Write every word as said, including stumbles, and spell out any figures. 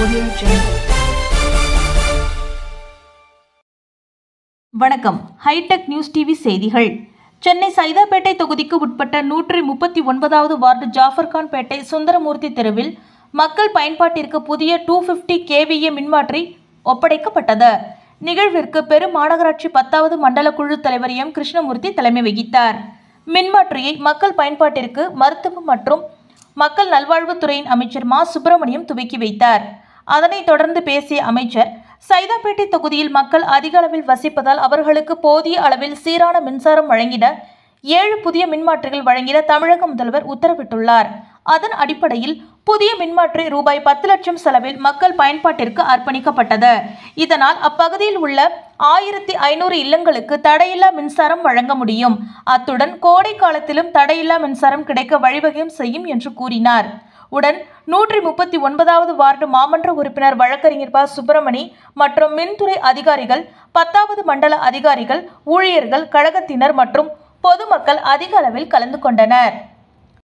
Audio Jungle. வணக்கம். Hitech news TV செய்திகள். சென்னை சைதாப்பேட்டை தொகுதிக்கு உட்பட்ட நூற்றி முப்பத்தி ஒன்பதாவது வார்டு ஜாஃபர்கான் பேட்டை சுந்தரமூர்த்தி தெருவில் மக்கள் பயன்பாட்டிற்கு புதிய டூ பிப்டி கேவிஏ மின்மாற்றி ஒப்படைக்கப்பட்டது. நிகழ்விற்கு பெரு மாநகராட்சி பத்தாவது மண்டல குழு தலைவர் எம் கிருஷ்ணமூர்த்தி தலைமை வகித்தார். மின்மாற்றியை மக்கள் பயன்பாட்டிற்கு மருத்துவ மற்றும் மக்கள் நல்வாழ்வுத்துறையின் அமைச்சர் மா சுப்பிரமணியம் துவக்கி வைத்தார். அதனைத் தொடர்ந்து பேசிய அமைச்சர், சைதாப்பேட்டை தொகுதியில் மக்கள் அதிக அளவில் வசிப்பதால் அவர்களுக்கு போதிய அளவில் சீரான மின்சாரம் வழங்கிட ஏழு புதிய மின்மாற்றிகள் வழங்கிட தமிழக முதல்வர் உத்தரவிட்டுள்ளார். அதன் அடிப்படையில் புதிய மின்மாற்றி ரூபாய் பத்து லட்சம் செலவில் மக்கள் பயன்பாட்டிற்கு அர்ப்பணிக்கப்பட்டது. இதனால் அப்பகுதியில் உள்ள ஆயிரத்தி ஐநூறு இல்லங்களுக்கு தடையில்லா மின்சாரம் வழங்க முடியும். அத்துடன் கோடை காலத்திலும் தடையில்லா மின்சாரம் கிடைக்க வழிவகையும் செய்யும் என்று கூறினார். உடன் நூற்றி முப்பத்தி ஒன்பதாவது வார்டு மாமன்ற உறுப்பினர் வழக்கறிஞர் ப சுப்பிரமணி மற்றும் மின்துறை அதிகாரிகள், பத்தாவது மண்டல அதிகாரிகள், ஊழியர்கள், கழகத்தினர் மற்றும் பொதுமக்கள் அதிக அளவில் கலந்து கொண்டனர்.